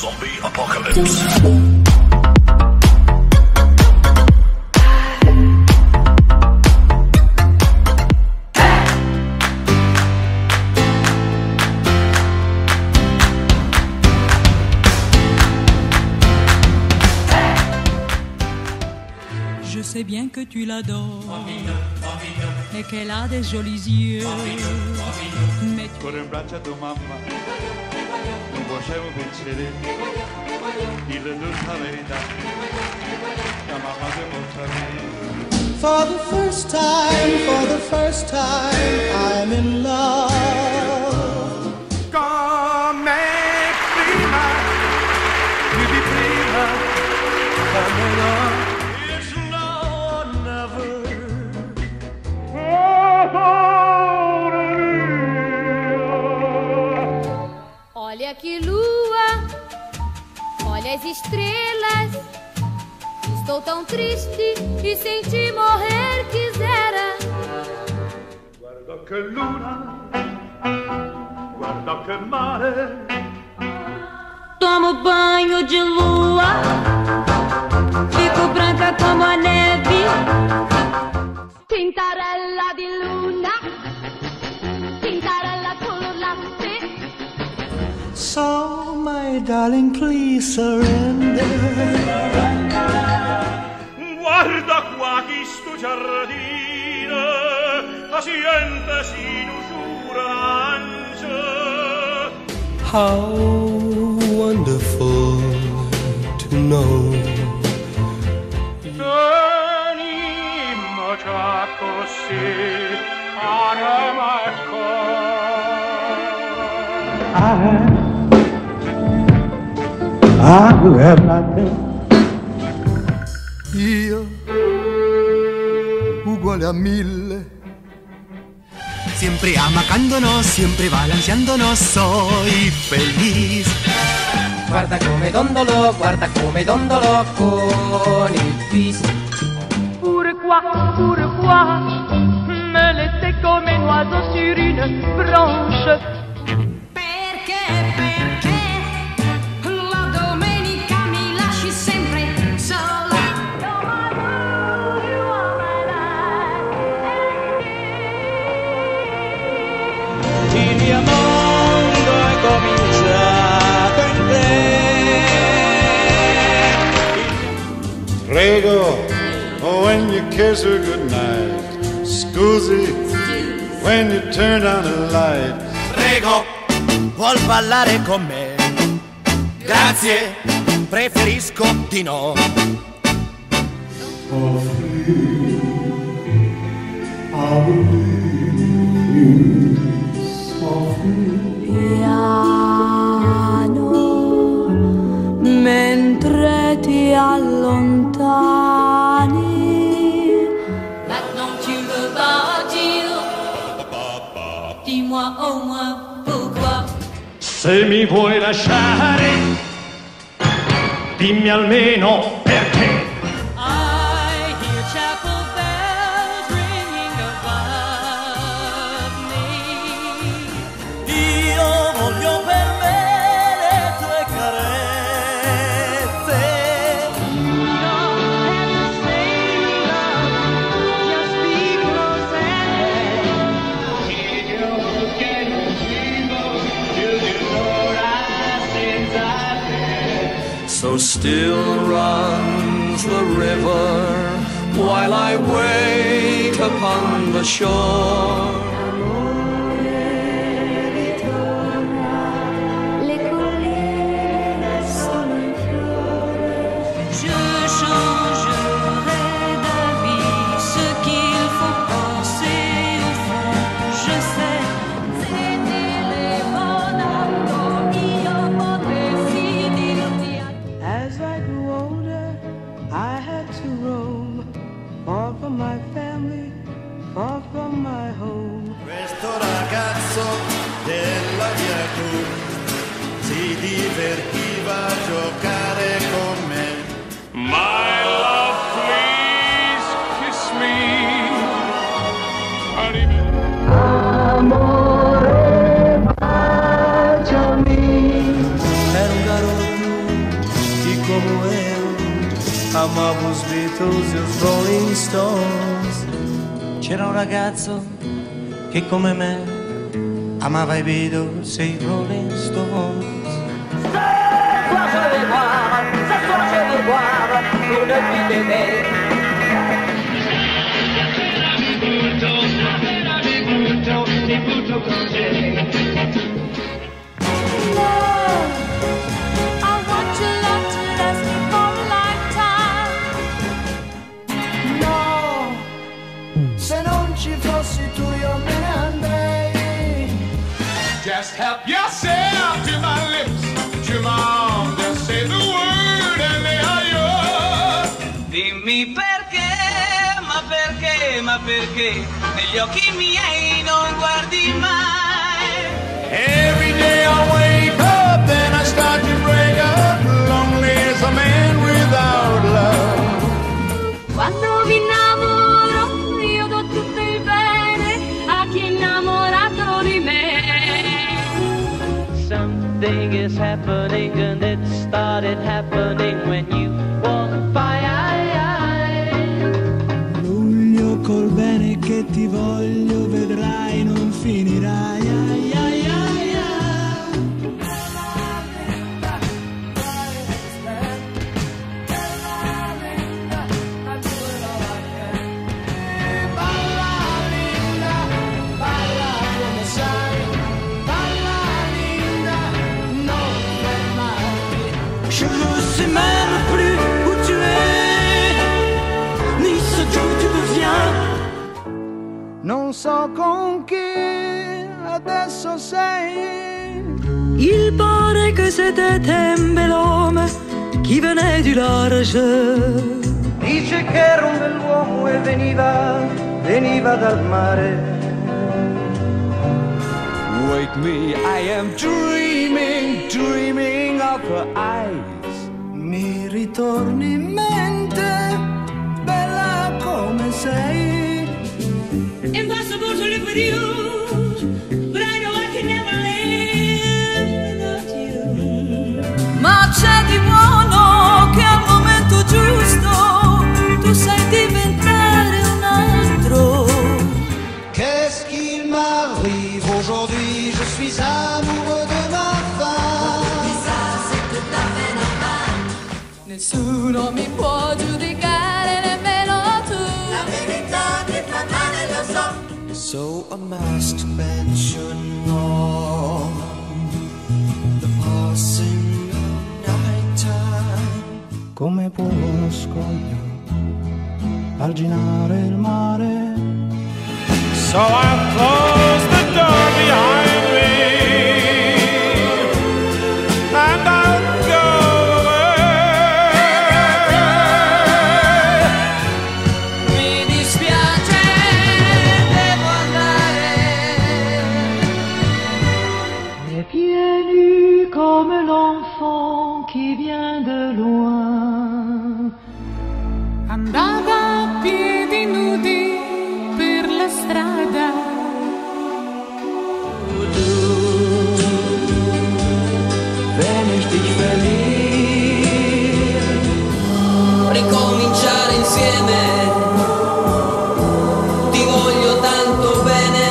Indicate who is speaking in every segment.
Speaker 1: Zombie Apocalypse.
Speaker 2: Je sais bien que tu l'adores et qu'elle a des jolis yeux. Mais tu...
Speaker 3: Cuore in braccio a tua mamma, non potevo pensare di tutta verità, la mamma che molta me.
Speaker 4: For the first time, I'm in love.
Speaker 3: Come prima, più di prima, come no. It's now or never.
Speaker 5: Olha que lua, olha as estrelas. Estou tão triste e sem te morrer quisera.
Speaker 3: Guarda che luna, guarda che mare.
Speaker 5: Tomo banho de lua, fico branca como a neve. Tintarella di luna, tintarella color latte.
Speaker 4: So, my darling, please surrender.
Speaker 3: Guarda qua chi sto giardino, la gente si usura ange.
Speaker 4: How wonderful to know.
Speaker 3: Venimo già così, anima e
Speaker 4: I will have nothing.
Speaker 6: Io, uguale a 1000.
Speaker 7: Siempre amacándonos, siempre balanceándonos, soy feliz.
Speaker 8: Guarda come dondolo con il bis.
Speaker 2: Pourquoi me laisser comme un oiseau sur une branche?
Speaker 5: Perché la domenica mi lasci sempre sola.
Speaker 4: Il mio mondo è cominciato in te.
Speaker 6: Prego, oh, when you kiss her goodnight. Scusi, when you turn down the light.
Speaker 7: Prego, vuol ballare con me? Grazie, preferisco di no.
Speaker 2: Piano, mentre ti allontani.
Speaker 5: Maintenant tu veux partir. Dis-moi au moins pourquoi.
Speaker 3: Se mi vuoi lasciare, dimmi almeno perché.
Speaker 2: I hear chapel bells ringing above me.
Speaker 7: Io voglio per me le tue carezze.
Speaker 2: Don't hesitate, love, just be close and
Speaker 1: So still runs the river while I wait upon the shore.
Speaker 5: Le colline sono in fiore.
Speaker 2: je changerai d'avis, ce qu'il faut penser au fond, je sais.
Speaker 5: Se ti levo io potessi dirti
Speaker 4: As I grew older, I had to roam, far from my family, far from my home.
Speaker 6: Questo ragazzo della virtù si divertiva a giocare con me.
Speaker 3: My love, please kiss me.
Speaker 4: Amore, baciami.
Speaker 7: Era un caro più amavo os Beatles e os Rolling Stones. C'era un ragazzo che come me amava i Beatles e i Rolling Stones.
Speaker 3: Just help yourself to my lips, to my arms, just say the word and they are yours.
Speaker 7: Dimmi perché, ma perché negli occhi miei non guardi mai.
Speaker 3: Every day I wake up, then I start to break up. Lonely as a man without love.
Speaker 5: Quando mi innamoro io do tutto il bene a chi è innamorato di me.
Speaker 9: Something is happening and it started happening when you walked by.
Speaker 7: Luglio col bene che ti voglio, vedrai non finirai. Je ne sais même plus où tu es, ni ce que tu deviens. Non so con chi adesso sei.
Speaker 2: Il paraît que c'était un bel homme qui venait du large.
Speaker 7: Dice che era un bell'uomo e veniva dal mare.
Speaker 1: Wake me, I am dreaming, dreaming of her eyes.
Speaker 7: Mi ritorni in mente, bella come sei.
Speaker 2: Impossible to live with you, but I know I can never live without you. Ma c'è di buono che al momento giusto tu sai diventare un altro.
Speaker 7: Qu'est-ce qu'il m'arrive aujourd'hui? Je suis amoureux de ma femme.
Speaker 2: Nessuno mi può giudicare, nemmeno tu.
Speaker 7: La verità ti fa male, lo so. So a masked pension on the passing of night time. Come può uno scoglio arginare il mare?
Speaker 3: So I close the door behind me and I'll go away.
Speaker 2: Mi dispiace, devo andare. Et pieds nus comme l'enfant qui vient de loin. Andava a piedi nudi per la strada.
Speaker 7: Wenn ich dich verliere, ricominciare insieme, ti voglio tanto bene.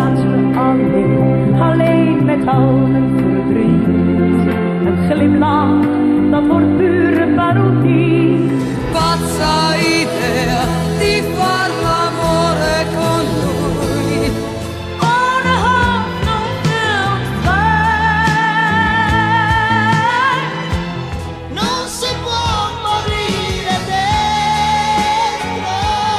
Speaker 2: Alleen met al mijn verdriet. Een glimlach, dat wordt pure parodie. Pazza idea di far l'amore con lui. On a hope no film
Speaker 7: Non si può morire dentro.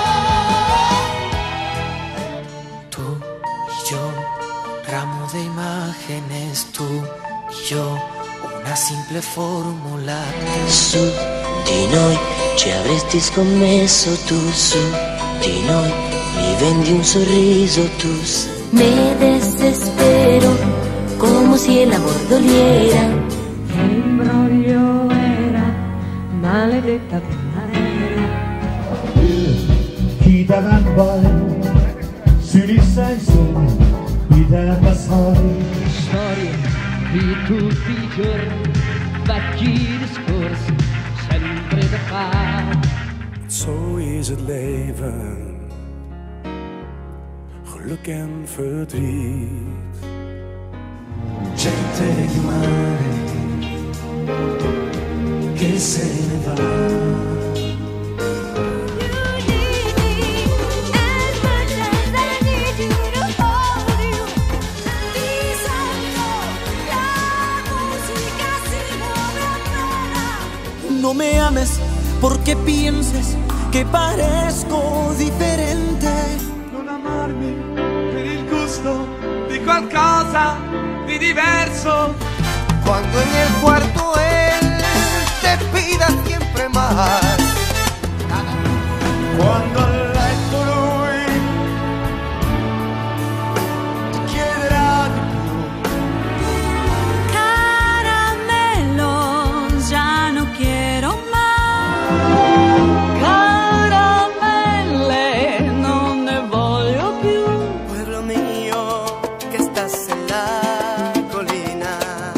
Speaker 7: Tú y yo, ramo de imágenes, tú y yo, una simple formula.
Speaker 10: Su di noi ci avresti scommesso, tu su di noi mi vendi un sorriso, tu. Me desespero como si el amor doliera.
Speaker 2: L'imbroglio era maledetta primavera.
Speaker 7: Chi davanti sull'issenso di te passare.
Speaker 9: Storie di tutti i giorni, vecchi discorsi, sempre da fare.
Speaker 11: is het leven geluk en verdriet. Gente di mare che se ne va.
Speaker 12: No me ames porque pienses che parezco differente.
Speaker 1: Non amarmi per il gusto di qualcosa di diverso.
Speaker 7: Cuando en el cuarto él te pida siempre más.
Speaker 1: Quando a letto lui ti chiederà di più.
Speaker 2: Caramelo, ya no quiero más. Caramelle, non ne voglio più.
Speaker 7: Pueblo mío que estás en la colina.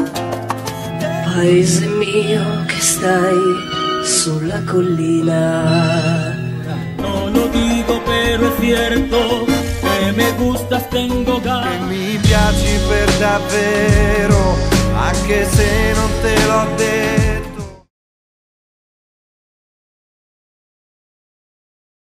Speaker 10: Paese mio che stai sulla collina.
Speaker 8: No lo digo pero es cierto que me gustas, tengo ganas.
Speaker 1: E mi piaci per davvero, anche se non te l'ho detto.